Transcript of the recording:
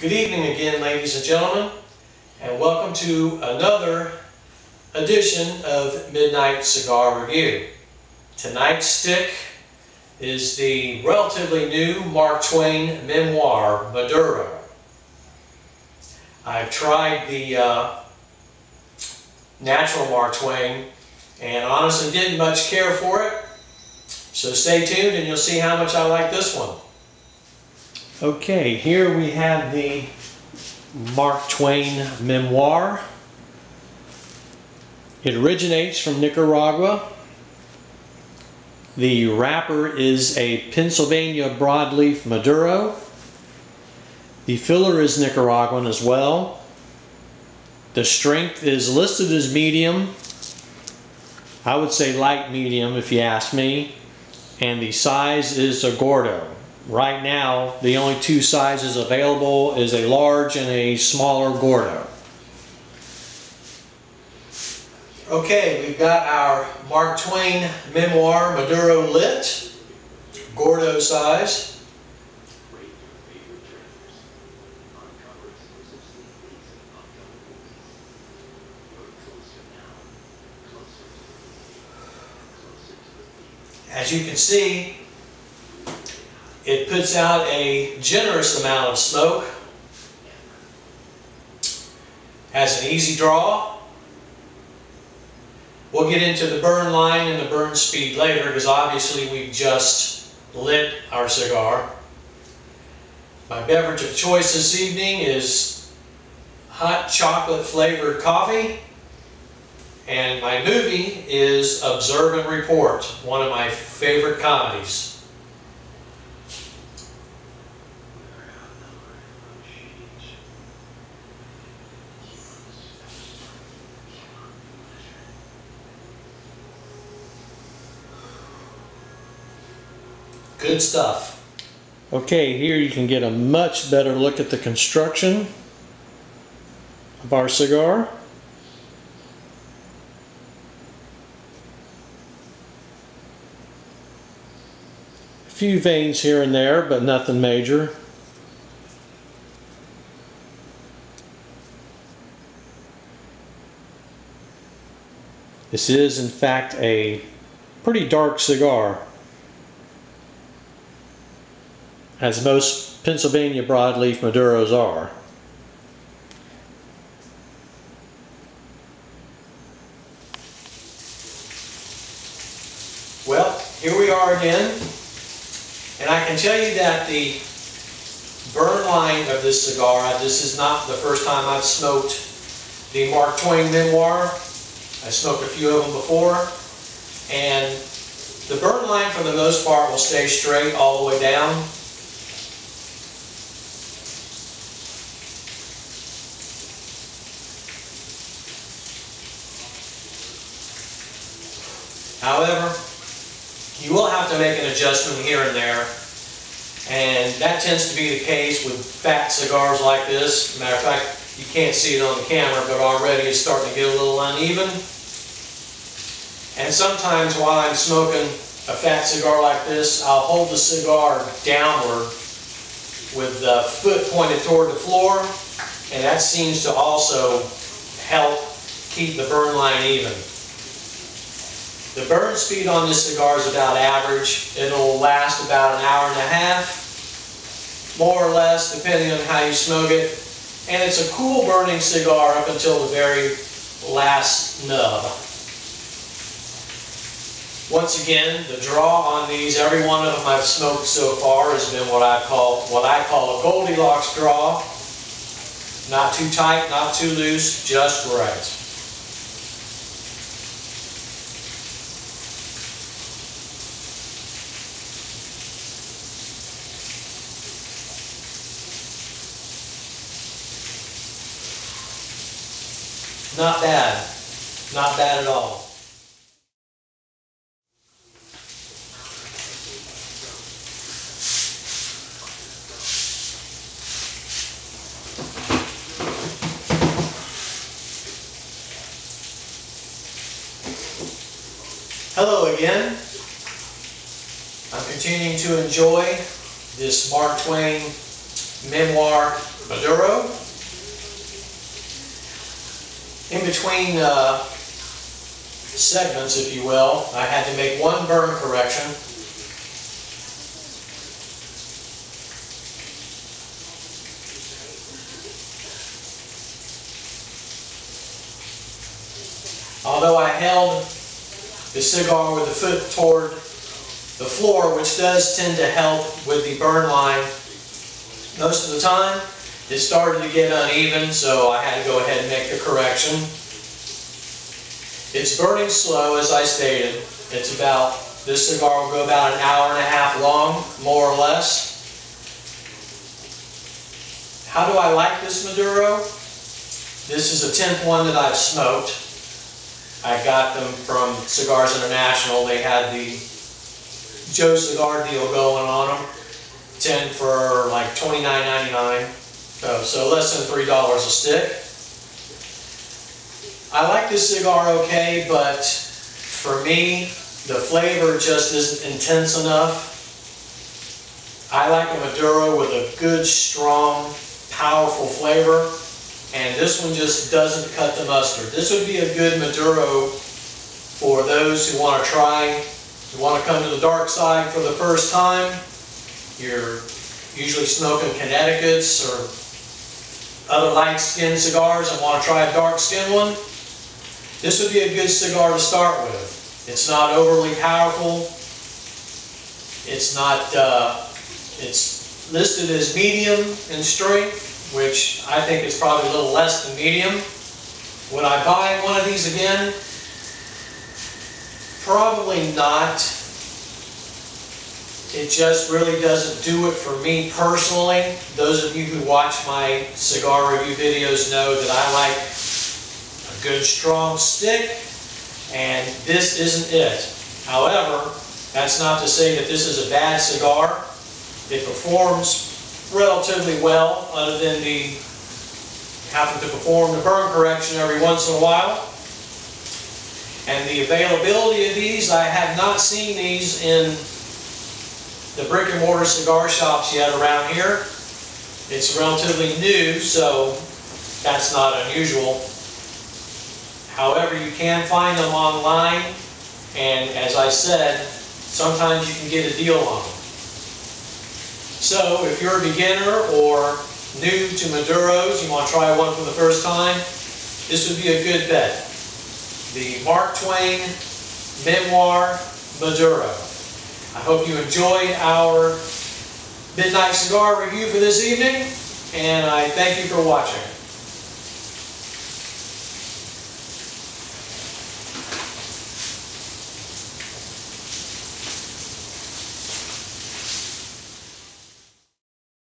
Good evening again, ladies and gentlemen, and welcome to another edition of Midnight Cigar Review. Tonight's stick is the relatively new Mark Twain Memoir, Maduro. I've tried the natural Mark Twain and honestly didn't much care for it, so stay tuned and you'll see how much I like this one. Okay, here we have the Mark Twain Memoir. It originates from Nicaragua. The wrapper is a Pennsylvania Broadleaf Maduro. The filler is Nicaraguan as well. The strength is listed as medium. I would say light medium if you ask me. And the size is a gordo. Right now, the only two sizes available is a large and a smaller gordo. Okay, we've got our Mark Twain Memoir Maduro lit, gordo size. As you can see, it puts out a generous amount of smoke, has an easy draw. We'll get into the burn line and the burn speed later because obviously we've just lit our cigar. My beverage of choice this evening is hot chocolate flavored coffee, and my movie is Observe and Report, one of my favorite comedies. Good stuff. Okay, here you can get a much better look at the construction of our cigar. A few veins here and there, but nothing major. This is, in fact, a pretty dark cigar, as most Pennsylvania Broadleaf Maduros are. Well, here we are again, and I can tell you that the burn line of this cigar, this is not the first time I've smoked the Mark Twain Memoir. I smoked a few of them before, and the burn line for the most part will stay straight all the way down. However, you will have to make an adjustment here and there, and that tends to be the case with fat cigars like this. Matter of fact, you can't see it on the camera, but already it's starting to get a little uneven. And sometimes while I'm smoking a fat cigar like this, I'll hold the cigar downward with the foot pointed toward the floor, and that seems to also help keep the burn line even. The burn speed on this cigar is about average. It'll last about an hour and a half, more or less, depending on how you smoke it. And it's a cool burning cigar up until the very last nub. Once again, the draw on these, every one of them I've smoked so far has been what I call a Goldilocks draw. Not too tight, not too loose, just right. Not bad. Not bad at all. Hello again. I'm continuing to enjoy this Mark Twain Memoir Maduro. In between segments, if you will, I had to make one burn correction. Although I held the cigar with the foot toward the floor, which does tend to help with the burn line most of the time, it started to get uneven, so I had to go ahead and make the correction. It's burning slow, as I stated. It's about, this cigar will go about an hour and a half long, more or less. How do I like this Maduro? This is a 10th one that I've smoked. I got them from Cigars International. They had the Joe Cigar deal going on them. 10 for like $29.99. So less than $3 a stick. I like this cigar okay, but for me, the flavor just isn't intense enough. I like a Maduro with a good, strong, powerful flavor. And this one just doesn't cut the mustard. This would be a good Maduro for those who want to try, who want to come to the dark side for the first time. You're usually smoking Connecticut's or other light-skinned cigars and want to try a dark-skinned one. This would be a good cigar to start with. It's not overly powerful. It's not, it's listed as medium in strength, which I think is probably a little less than medium. Would I buy one of these again? Probably not. It just really doesn't do it for me personally. Those of you who watch my cigar review videos know that I like a good strong stick, and this isn't it. However, that's not to say that this is a bad cigar. It performs relatively well, other than the having to perform the burn correction every once in a while. And the availability of these, I have not seen these in the brick and mortar cigar shops yet around here. It's relatively new, so that's not unusual. However, you can find them online, and as I said, sometimes you can get a deal on them. So, if you're a beginner or new to Maduros, you want to try one for the first time, this would be a good bet. The Mark Twain Memoir Maduro. I hope you enjoyed our Midnight Cigar review for this evening, and I thank you for watching.